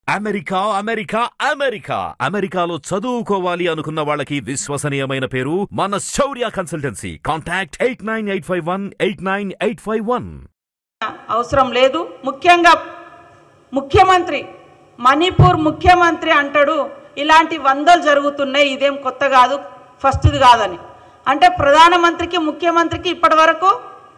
America America America అమెరికాలో చదువుకోవాలి అనుకున్న వాళ్ళకి విశ్వసనీయమైన పేరు మన శౌర్య కన్సల్టెన్సీ. కాంటాక్ట్ 8985189851. అవసరం లేదు. ముఖ్యంగా ముఖ్యమంత్రి మణిపూర్ ముఖ్యమంత్రి అంటాడు ఇలాంటి వందలు జరుగుతున్నాయి, ఇదేం కొత్త కాదు, ఫస్ట్ది కాదని. అంటే ప్రధానమంత్రికి ముఖ్యమంత్రికి ఇప్పటి వరకు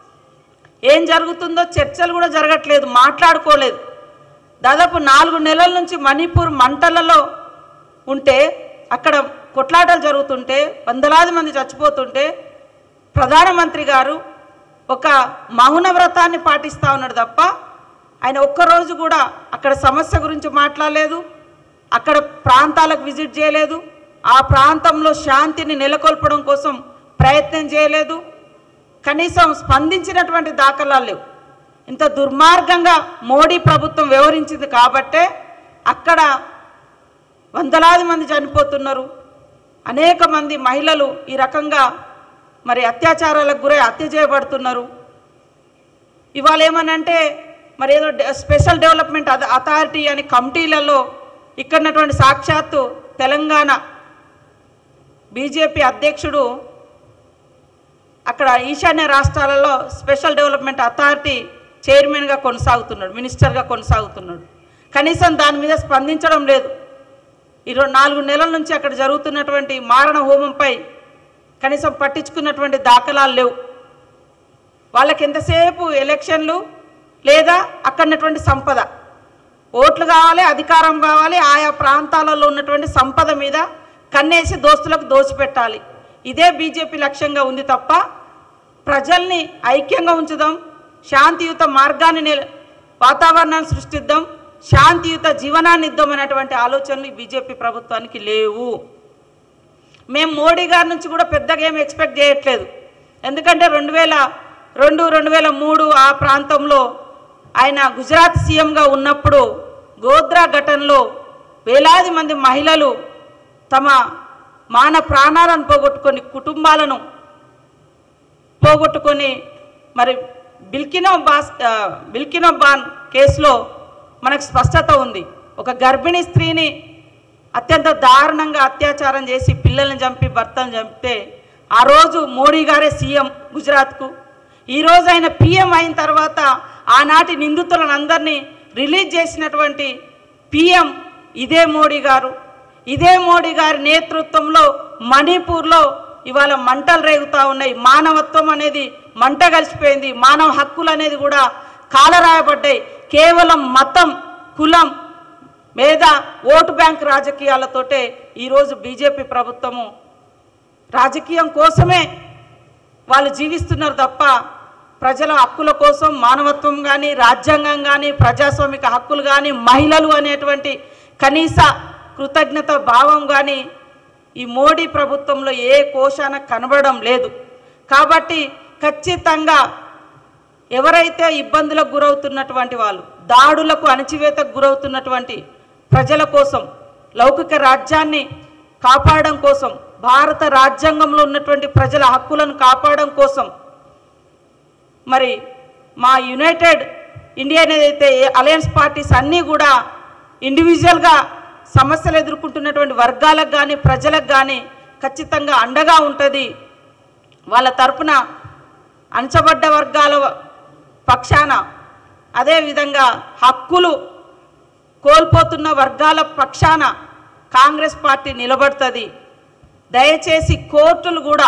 ఏం జరుగుతుందో చర్చలు కూడా జరగట్లేదు, మాట్లాడుకోలేదు. దాదాపు 4 నెలల నుంచి మణిపూర్ మంటలలో ఉంటే, అక్కడ కొట్లాటలు జరుగుతుంటే, వందలాది మంది చచ్చిపోతుంటే ప్రధానమంత్రి గారు ఒక మౌన వ్రతాన్ని పాటిస్తూ ఉన్నాడు తప్ప ఆయన ఒక్కరోజు కూడా అక్కడ సమస్య గురించి మాట్లాడలేదు, అక్కడ ప్రాంతాలకు విజిట్ చేయలేదు, ఆ ప్రాంతంలో శాంతిని నెలకొల్పడం కోసం ప్రయత్నం చేయలేదు, కనీసం స్పందించినటువంటి దాఖలాలు లేవు. ఇంత దుర్మార్గంగా మోడీ ప్రభుత్వం వ్యవహరించింది కాబట్టే అక్కడ వందలాది మంది చనిపోతున్నారు, అనేక మంది మహిళలు ఈ రకంగా మరి అత్యాచారాలకు గురై హత్య చేయబడుతున్నారు. ఇవాళ ఏమనంటే మరి ఏదో స్పెషల్ డెవలప్మెంట్ అథారిటీ అని కమిటీలలో ఇక్కడటువంటి సాక్షాత్తు తెలంగాణ బీజేపీ అధ్యక్షుడు అక్కడ ఈశాన్య రాష్ట్రాలలో స్పెషల్ డెవలప్మెంట్ అథారిటీ చైర్మన్గా కొనసాగుతున్నాడు, మినిస్టర్గా కొనసాగుతున్నాడు. కనీసం దాని మీద స్పందించడం లేదు. 4 నెలల నుంచి అక్కడ జరుగుతున్నటువంటి మారణ హోమంపై కనీసం పట్టించుకున్నటువంటి దాఖలాలు లేవు. వాళ్ళకి ఎంతసేపు ఎలక్షన్లు లేదా అక్కడటువంటి సంపద, ఓట్లు కావాలి, అధికారం కావాలి, ఆయా ప్రాంతాలలో ఉన్నటువంటి సంపద మీద కన్నేసి దోస్తులకు దోచిపెట్టాలి. ఇదే బీజేపీ లక్ష్యంగా ఉంది తప్ప ప్రజల్ని ఐక్యంగా ఉంచుదాం, శాంతియుత మార్గాన్ని వాతావరణాన్ని సృష్టిద్దాం, శాంతియుత జీవనాన్ని ఇద్దాం అనేటువంటి ఆలోచనలు బీజేపీ ప్రభుత్వానికి లేవు. మేము మోడీ గారి నుంచి కూడా పెద్దగా ఏమి ఎక్స్పెక్ట్ చేయట్లేదు. ఎందుకంటే 2002-2003 ఆ ప్రాంతంలో ఆయన గుజరాత్ సీఎంగా ఉన్నప్పుడు గోద్రా ఘటనలో వేలాది మంది మహిళలు తమ మాన ప్రాణాలను కుటుంబాలను పోగొట్టుకొని మరి బిల్కినో బాన్ కేసులో మనకు స్పష్టత ఉంది. ఒక గర్భిణీ స్త్రీని అత్యంత దారుణంగా అత్యాచారం చేసి పిల్లల్ని చంపి భర్తను చంపితే ఆ రోజు మోడీ గారే సీఎం గుజరాత్కు. ఈరోజు ఆయన పీఎం అయిన తర్వాత ఆనాటి నిందితులను అందరినీ రిలీజ్ చేసినటువంటి పీఎం ఇదే మోడీ గారు. ఇదే మోడీ గారి నేతృత్వంలో మణిపూర్లో ఇవాళ మంటలు రేగుతూ ఉన్నాయి. మానవత్వం అనేది మంట కలిసిపోయింది, మానవ హక్కులు అనేది కూడా కాలరాయబడ్డాయి. కేవలం మతం, కులం, మేధ, ఓటు బ్యాంక్ రాజకీయాలతోటే ఈరోజు బీజేపీ ప్రభుత్వము రాజకీయం కోసమే వాళ్ళు జీవిస్తున్నారు తప్ప ప్రజల హక్కుల కోసం మానవత్వం కానీ, రాజ్యాంగం కానీ, ప్రజాస్వామిక హక్కులు కానీ, మహిళలు అనేటువంటి కనీస కృతజ్ఞత భావం కానీ ఈ మోడీ ప్రభుత్వంలో ఏ కోశాన కనబడడం లేదు. కాబట్టి ఖచ్చితంగా ఎవరైతే ఇబ్బందులకు గురవుతున్నటువంటి వాళ్ళు, దాడులకు అణచివేతకు గురవుతున్నటువంటి ప్రజల కోసం, లౌకిక రాజ్యాన్ని కాపాడడం కోసం, భారత రాజ్యాంగంలో ఉన్నటువంటి ప్రజల హక్కులను కాపాడడం కోసం మరి మా యునైటెడ్ ఇండియా ఏదైతే అలయన్స్ పార్టీస్ అన్నీ కూడా ఇండివిజువల్గా సమస్యలు ఎదుర్కొంటున్నటువంటి వర్గాలకు కానీ, ప్రజలకు కానీ ఖచ్చితంగా అండగా ఉంటుంది. వాళ్ళ తరపున అణచబడ్డ వర్గాల పక్షాన, అదేవిధంగా హక్కులు కోల్పోతున్న వర్గాల పక్షాన కాంగ్రెస్ పార్టీ నిలబడుతుంది. దయచేసి కోర్టులు కూడా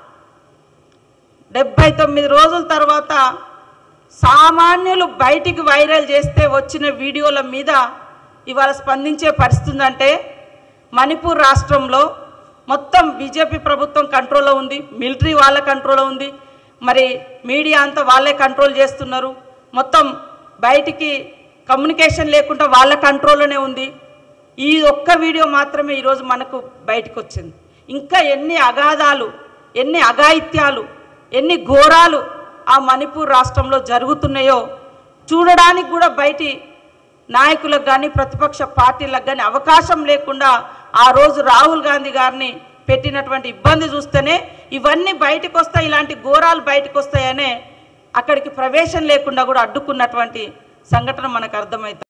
79 రోజుల తర్వాత సామాన్యులు బయటికి వైరల్ చేస్తే వచ్చిన వీడియోల మీద ఇవాళ స్పందించే పరిస్థితి ఉందంటే మణిపూర్ రాష్ట్రంలో మొత్తం బీజేపీ ప్రభుత్వం కంట్రోల్లో ఉంది, మిలిటరీ వాళ్ళ కంట్రోల్లో ఉంది, మరి మీడియా అంతా వాళ్ళే కంట్రోల్ చేస్తున్నారు, మొత్తం బయటికి కమ్యూనికేషన్ లేకుండా వాళ్ళ కంట్రోల్లోనే ఉంది. ఈ ఒక్క వీడియో మాత్రమే ఈరోజు మనకు బయటకు వచ్చింది. ఇంకా ఎన్ని అగాధాలు, ఎన్ని అఘాయిత్యాలు, ఎన్ని ఘోరాలు ఆ మణిపూర్ రాష్ట్రంలో జరుగుతున్నాయో చూడడానికి కూడా బయటి నాయకులకు కానీ, ప్రతిపక్ష పార్టీలకు కానీ అవకాశం లేకుండా ఆ రోజు రాహుల్ గాంధీ గారిని పెట్టినటువంటి ఇబ్బంది చూస్తేనే ఇవన్నీ బయటకు వస్తాయి, ఇలాంటి ఘోరాలు బయటకు వస్తాయనే అక్కడికి ప్రవేశం లేకుండా కూడా అడ్డుకున్నటువంటి సంఘటన మనకు అర్థమవుతుంది.